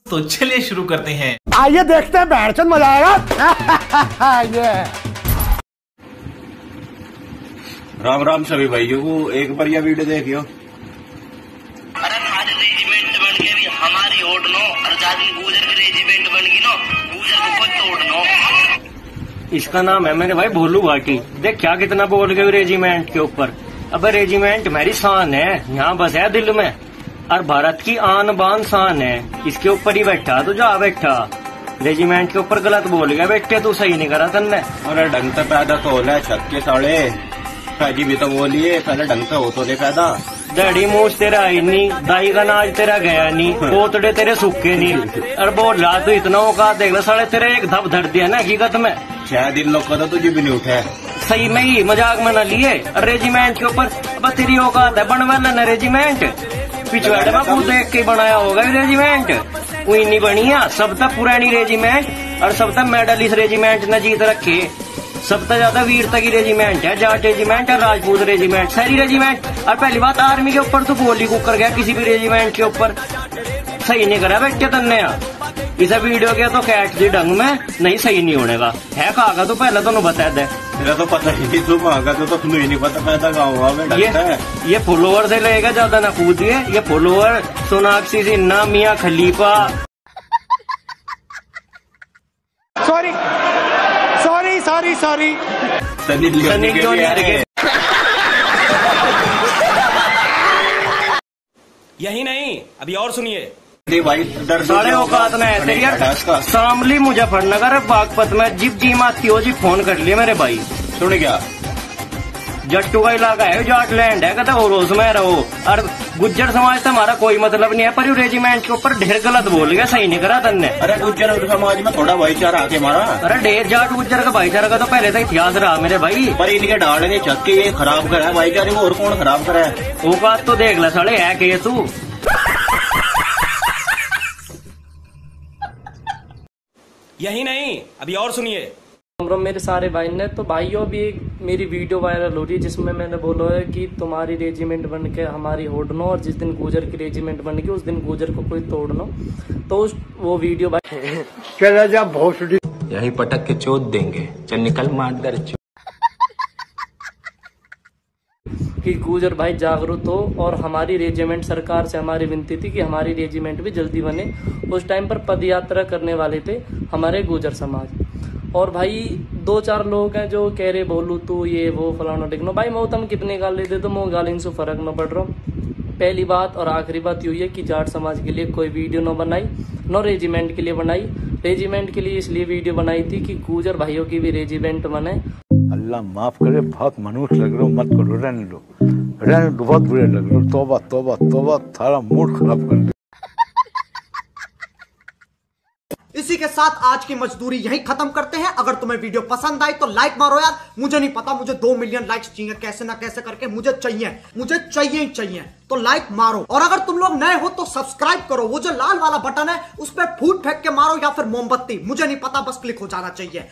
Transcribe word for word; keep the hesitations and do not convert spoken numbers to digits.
तो चलिए शुरू करते हैं। आइए देखते हैं बैठचंद मजा आएगा। ये राम राम सभी भाइयों को एक बार यह वीडियो देखियो। अरे हमारे रेजिमेंट बन के भी हमारी ओट नो और जाती गुजर के रेजिमेंट बन गई नो गुजर को खुद तोड़ नो। इसका नाम है मेरे भाई भोलू भाटी। देख क्या कितना बोल गए रेजिमेंट के ऊपर। अब रेजिमेंट मेरी शान है, यहाँ बस है दिल में और भारत की आन बान शान है। इसके ऊपर ही बैठा तो जा बैठा। रेजिमेंट के ऊपर गलत बोल गया बेटे, तू सही नहीं करा तन्ने। अरे ढंग से पैदा तो होला छक्के साढ़े पैजी भी तो बोलिए पहले ढंग से हो तो नहीं पैदा। डैडी मूछ तेरा आई नहीं, दाई का नाच तेरा गया नहीं, पोतड़े तेरे सूखे नहीं। और बोल रहा तू इतना होगा देख लो साढ़े तेरे एक धप धर दिया ना हकीकत में। छह दिन लोग का तुझे भी नहीं उठे। सही में ही मजाक में न लिए। रेजिमेंट के ऊपर अब तेरी औकात है बनवाना न रेजिमेंट। पिछवाड़े में खुद देख के बनाया होगा रेजिमेंट। वही नहीं बनिया सब तक पुरानी रेजिमेंट और सब तक मेडलिस्ट रेजिमेंट न जीत रखे। सबसे ज्यादा वीरता की रेजिमेंट है जाट रेजिमेंट और राजपूत रेजिमेंट सारी रेजिमेंट। और पहली बात आर्मी के ऊपर तो गोली कुकर गया किसी भी रेजिमेंट के ऊपर। सही नहीं करा बेटे तन्ने। इसे वीडियो के तो कैट दी ढंग में नहीं सही नहीं होने का है। कहा तो पहले तो बता दे। मेरा तो पता ही नहीं तू मांगा तो तो तुम्हें नहीं पता पैदा गाँव में ये, ये फॉलोवर से लेगा ज्यादा ना कूदिए। ये follower Sonakshi Sinha Mia Khalifa. Sorry sorry sorry sorry Sunny Leone के भी आ रहे हैं। यही नहीं अभी और सुनिए। भाई साढ़े औकात में है तेरी यार। शामली मुजफ्फरनगर बागपत में जिप जी माती हो जी फोन कर लिए मेरे भाई। सुन क्या जट्टू का इलाका है जाट लैंड है कहते हो रोज में रहो। और गुज्जर समाज से हमारा कोई मतलब नहीं है पर रेजिमेंट के ऊपर ढेर गलत बोल गया सही नहीं करा तन्ने। अरे गुज्जर समाज में थोड़ा भाईचारा आके मारा। अरे ढेर जाट गुज्जर का भाईचारा का तो पहले से इतिहास रहा मेरे भाई। पर इनके डाल ने चक्के ये खराब करा है भाईचारे को और कौन खराब करा है। औकात तो देख ला साले है के तू। यही नहीं अभी और सुनिए। मेरे सारे भाई ने तो भाइयों अभी एक मेरी वीडियो वायरल हो रही है जिसमें मैंने बोला है कि तुम्हारी रेजिमेंट बन के हमारी होड़नो और जिस दिन गुजर की रेजिमेंट बन गई उस दिन गुजर को कोई तोड़नो। तो उस वो वीडियो भाई चला जा भोसड़ी यही पटक के चोट देंगे चल निकल मार दर कि गुजर भाई जागरूक हो और हमारी रेजिमेंट सरकार से हमारी विनती थी कि हमारी रेजिमेंट भी जल्दी बने। उस टाइम पर पद यात्रा करने वाले थे हमारे गुजर समाज। और भाई दो चार लोग हैं जो कह रहे बोलू तू ये वो फलाना टिकनो। भाई मैं तुम कितने गाल लेते तो मैं गाल इनसे फर्क न पड़ रहा हूँ। पहली बात और आखिरी बात यही है कि जाट समाज के लिए कोई वीडियो न बनाई न रेजिमेंट के लिए बनाई। रेजिमेंट के लिए इसलिए वीडियो बनाई थी कि गुजर भाइयों की भी रेजिमेंट बने। अल्लाह माफ करे बहुत मनुष्य लग रहे हो मत करो रहने लो रहने दो बहुत बुरे लग रहे हो। तौबा तौबा तौबा थारा मूड खराब कर दिया। इसी के साथ आज की मजदूरी यहीं खत्म करते हैं। अगर तुम्हें वीडियो पसंद आई तो लाइक मारो यार। मुझे नहीं पता मुझे दो मिलियन लाइक्स चाहिए कैसे ना कैसे करके मुझे चाहिए मुझे चाहिए ही चाहिए। तो लाइक मारो और अगर तुम लोग नए हो तो सब्सक्राइब करो। वो जो लाल वाला बटन है उस पर फूट फेंक के मारो या फिर मोमबत्ती मुझे नहीं पता बस क्लिक हो जाना चाहिए।